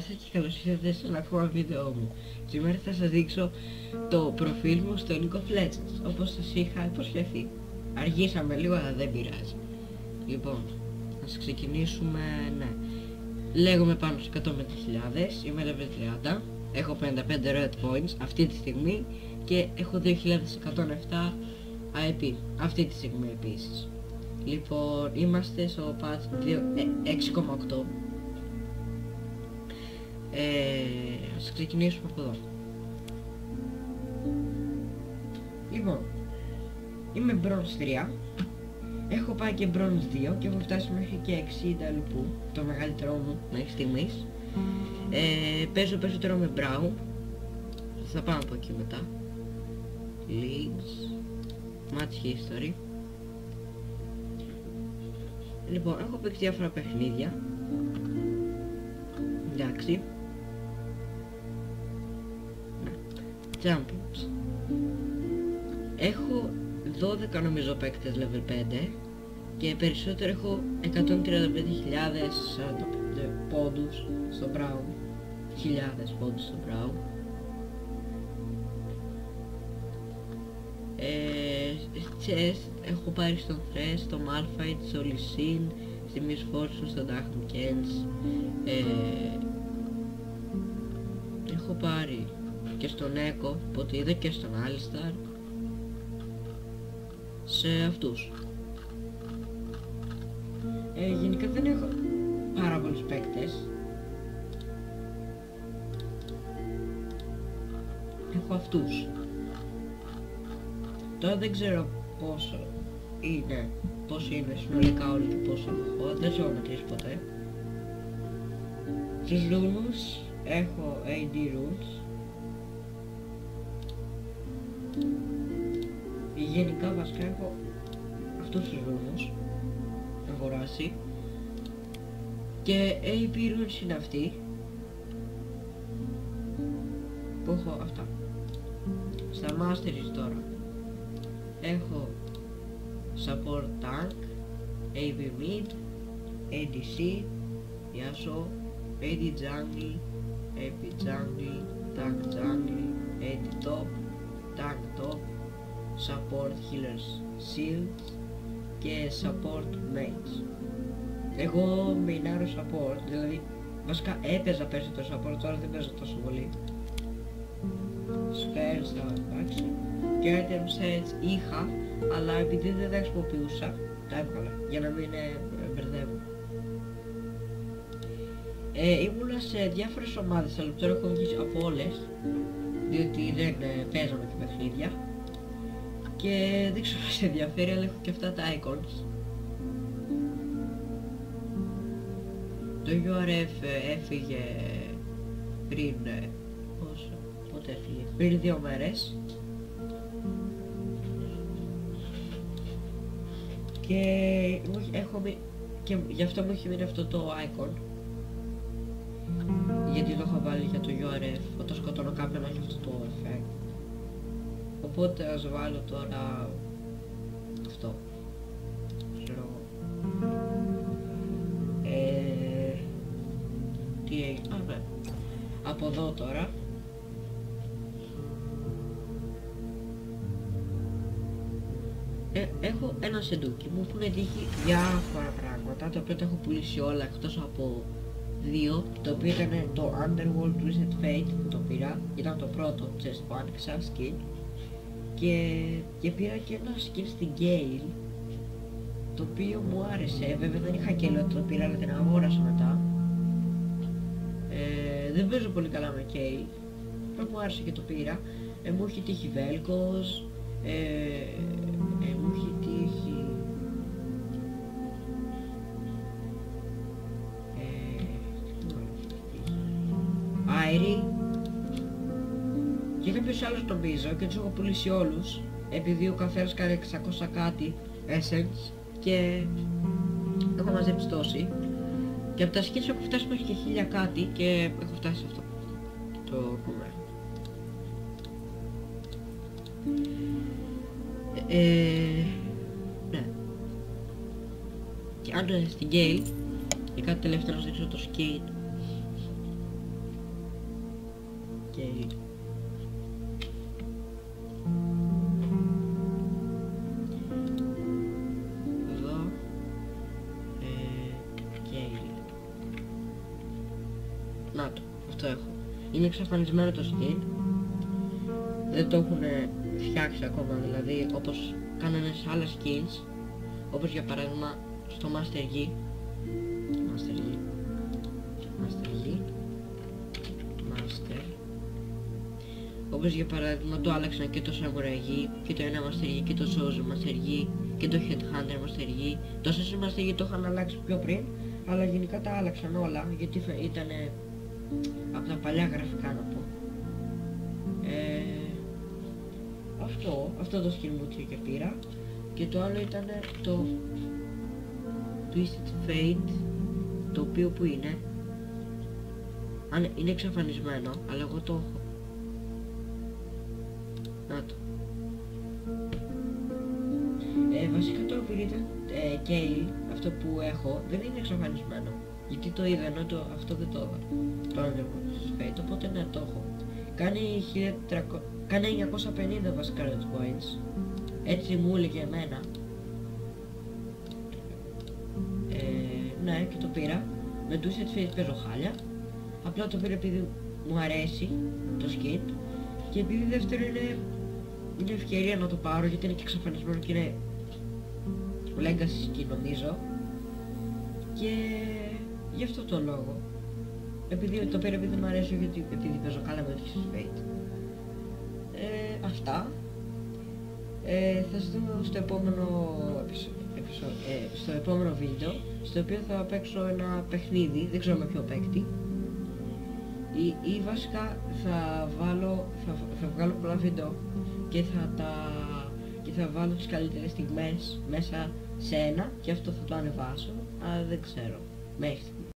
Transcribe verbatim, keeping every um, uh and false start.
σας και καλώς ήρθατε σε ένα ακόμα βίντεο μου. Σήμερα θα σας δείξω το προφίλ μου στο League of Legends, όπως σας είχα υποσχεθεί. Αργήσαμε λίγο, αλλά δεν πειράζει. Λοιπόν, ας ξεκινήσουμε, ναι. Λέγομαι πάνω σε εκατόν πέντε χιλιάδες, είμαι level τριάντα, έχω πενήντα πέντε red points αυτή τη στιγμή και έχω δύο χιλιάδες εκατόν επτά άι πι αυτή τη στιγμή επίσης. Λοιπόν, είμαστε στο patch έξι κόμμα οκτώ. Ε, ας ξεκινήσουμε από εδώ. Λοιπόν, είμαι bronze τρία, έχω πάει και bronze δύο και έχω φτάσει μέχρι και εξήντα λουπού, το μεγαλύτερό μου μέχρι στιγμής. Ε, παίζω περισσότερο με Brown, θα πάω από εκεί μετά. Leagues, Match History. Λοιπόν, έχω παίξει διάφορα παιχνίδια. Εντάξει. Ναι. Champions. Έχω δώδεκα νομίζω παίκτες level πέντε και περισσότερο έχω εκατόν τριάντα πέντε χιλιάδες σαράντα πέντε πόντους στο Brown. Χιλιάδες πόντους στο Brown. Ε, chest έχω πάρει στον Thresh, στο Malphite, στο Lee Sin, στη Miss Fortune, στο Dark Kens. Ε, έχω πάρει και στον Echo, οπότε είδα και στον Alistar. Σε αυτούς. Ε, γενικά δεν έχω πάρα πολλούς παίκτες. Έχω αυτούς. Τώρα δεν ξέρω πόσο είναι, πόσο είναι συνολικά όλοι και πόσο έχω, δεν ξέρω να κλείσει ποτέ. Στους runes έχω έι ντι runes. Γενικά βασικά έχω αυτούς τους runes αγοράσει και έι πι runes είναι αυτοί που έχω αυτά. Στα masteries τώρα έχω support tank, έι πι mid, έι ντι σι, Yasuo, έι ντι jungle, έι πι jungle, tank jungle, έι ντι top, tank top, support healers shields και support mains. Εγώ μεινάρω support, δηλαδή βασικά έπαιζα πέρσι το support, τώρα δεν παίζω τόσο πολύ. Spells, εντάξει. Και item sets είχα, αλλά επειδή δεν τα χρησιμοποιούσα, τα έβγαλα για να μην ε, μπερδεύω. Ε, ήμουνα σε διάφορες ομάδες, αλλά τώρα έχω βγει από όλες, διότι δεν ε, παίζαμε και παιχνίδια. Και δεν ξέρω αν σε ενδιαφέρει, αλλά έχω και αυτά τα icons. Το γιου αρ εφ έφυγε πριν, ε, πόσο, πότε έφυγε, πριν δύο μέρες. Και έχω μει... και γι' αυτό μου έχει μείνει αυτό το icon. Γιατί το έχω βάλει για το γιου αρ εφ, όταν σκοτώνω κάποιον έχει αυτό το effect. Οπότε ας βάλω τώρα αυτό. Ξέρω. Ε, τι έγινε, α, ναι. Από εδώ τώρα. Ε, έχω ένα σεντούκι, μου έχουν τύχει διάφορα πράγματα, τα οποία τα έχω πουλήσει όλα εκτός από δύο, το οποίο ήταν το Underworld Twisted Fate που το πήρα, ήταν το πρώτο chest που άνοιξα, skin. Και, και πήρα και ένα skin στην Gale, το οποίο μου άρεσε, βέβαια δεν είχα Gale όταν το πήρα, αλλά την αγόρασα μετά. Ε, δεν παίζω πολύ καλά με Gale, αλλά μου άρεσε και το πήρα. Ε, μου έχει τύχει Vel'Koz, ε, ε, μου έχει τύχει... Ε, τι μου έχει τύχει... Airy. Και κάποιος άλλος νομίζω και τους έχω πουλήσει όλους, επειδή ο καθένας κάνει εξακόσια κάτι essence και έχω μαζέψει τόση. Και από τα skins έχω φτάσει μέχρι και χίλια κάτι και έχω φτάσει σε αυτό το νούμερο. Ε, ναι. Και αν στην Gale, και κάτι τελευταίο να σας δείξω το skin. Gale. Εδώ ε, Gale. Να το, αυτό έχω. Είναι εξαφανισμένο το skin. Δεν το έχουν φτιάξει ακόμα, δηλαδή όπως κάνανε σε άλλα skins, όπως για παράδειγμα στο Master Yi, Master Yi, Master Yi, Master, όπως για παράδειγμα το άλλαξαν και το Samurai Yi και το ένα Master Yi και το Sozu Master Yi και το Headhunter Master Yi. Το Sozu Master Yi το είχαν αλλάξει πιο πριν, αλλά γενικά τα άλλαξαν όλα γιατί ήταν από τα παλιά γραφικά, να πω. Ε, αυτό, αυτό το skin μου και πήρα. Και το άλλο ήταν το Twisted Fate, το οποίο που είναι, αν είναι εξαφανισμένο, αλλά εγώ το έχω. Να το. Ε, βασικά το Viridian ε, Gale, αυτό που έχω, δεν είναι εξαφανισμένο. Γιατί το είδα, ενώ το, αυτό δεν το είδα. Το άλλο Fate, οπότε ναι, το έχω. Κάνει, χίλια τριακόσια, κάνει εννιακόσια πενήντα βασικά red coins. Έτσι μου έλεγε εμένα. Ε, ναι, και το πήρα. Με Twisted Fate παίζω χάλια. Απλά το πήρα επειδή μου αρέσει το skin. Και επειδή δεύτερο είναι, είναι ευκαιρία να το πάρω, γιατί είναι και εξαφανισμένο και είναι legacy skin νομίζω. Και γι' αυτό το λόγο. Επειδή το πήρα επειδή μου αρέσει, γιατί επειδή παίζω καλά με Twisted Fate. Ε, αυτά. Ε, θα σας δω στο επόμενο, επεισο... Επεισο... Ε, στο επόμενο βίντεο, στο οποίο θα παίξω ένα παιχνίδι, δεν ξέρω με ποιο παίκτη, ή, ή βασικά θα βάλω, θα, θα βγάλω πολλά βίντεο και θα τα και θα βάλω τις καλύτερες στιγμές μέσα σε ένα και αυτό θα το ανεβάσω, αλλά δεν ξέρω, μέχρι